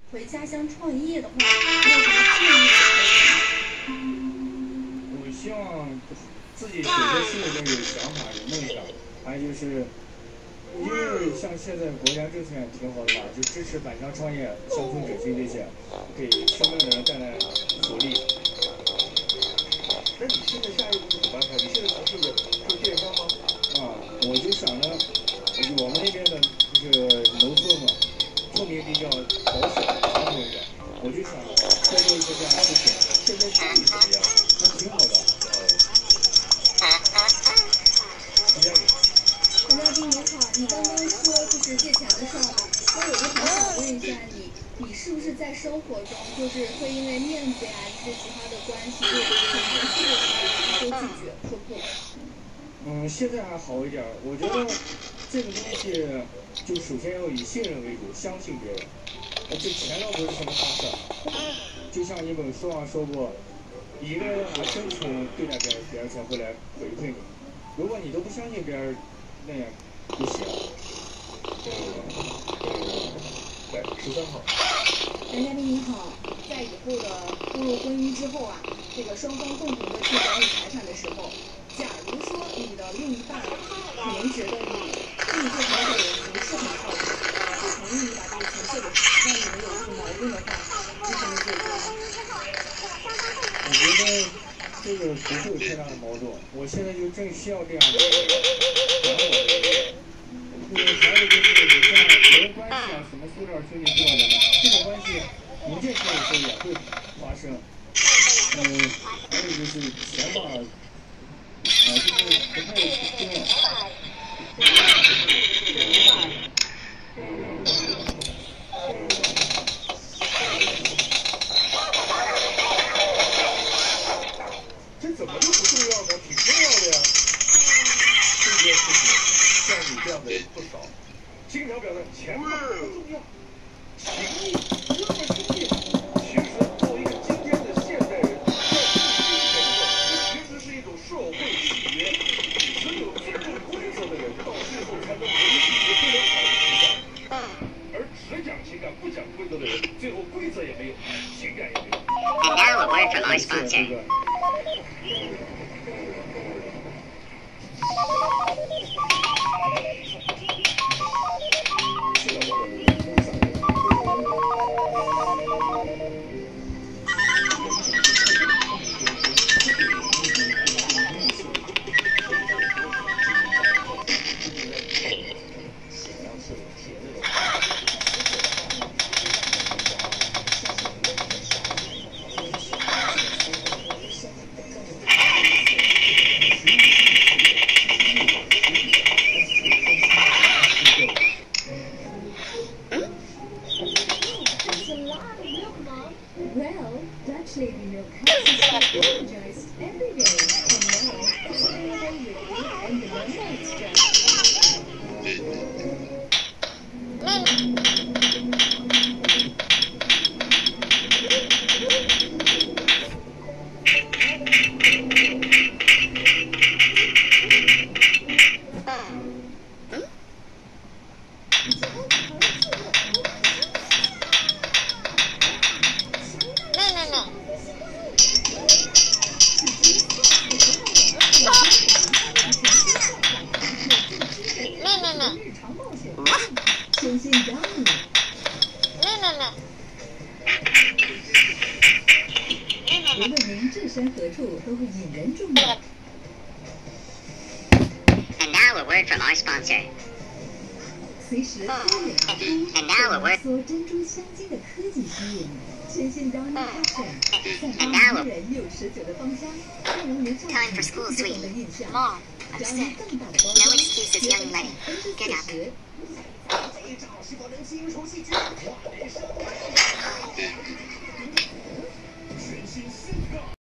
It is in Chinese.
回家乡创业的话，你有什么建议吗？ 我希望自己首先心里边有想法、有梦想，还有就是，因为像现在国家政策也挺好的嘛，就支持返乡创业、乡村振兴这些，给身边的人带来福利。 那你现在下一步是怎么安排？你现在从事的就是电商吗？ 我就想着，我们那边的就是农村嘛，村民比较保守、传统一点，我就想再做一些这样的事情。 现在生意怎么样？ 还挺好的。 陈嘉宾你好，你刚刚说就是借钱的事儿嘛，我有个很想问一下你，你是不是在生活中就是会因为面子呀一些其他的关系，就是很严肃的时候都拒绝说不？ 现在还好一点。我觉得这个东西就首先要以信任为主，相信别人。这钱倒不是什么大事儿。就像一本书上说过，一个人拿真诚对待别人，别人才会来回馈你。如果你都不相信别人，那样不行。 对，13号。 陈嘉宾你好，在以后的步入婚姻之后啊，这个双方共同的去管理财产的时候，假如说你的另一半可能觉得你对这条的人不是很靠谱，不同意你把这个钱借给他，让你们有这个矛盾的话，你怎么解决呢？ 我觉得这个不会有太大的矛盾。我现在就正需要这样的人管我的人。还有就是你像个人关系啊，什么塑料兄弟做的呢？这种关系明天有时候也会发生。还有就是钱吧，就是不太有经验。 这怎么就不重要呢？挺重要的呀。这件事情像你这样的人不少，经常表达钱不重要，情谊不要太冲烈。其实作为一个今天的现代人，在这其实是一种社会契约。只有尊重规则的人，到最后才能维系一个非常好的情感。而只讲情感不讲规则的人，最后规则也没有，情感也没有。 And now a word from our sponsor. 无论您置身何处，都会引人注目。 And now a word from our sponsor. 随时多远而出，被浓缩珍珠香精的科技吸引，全新 Downy Capsule 散发迷人又持久的芳香，让人留下很不同的印象。Downy 更大的包装，节省40%。 这招是否能清除细菌？全新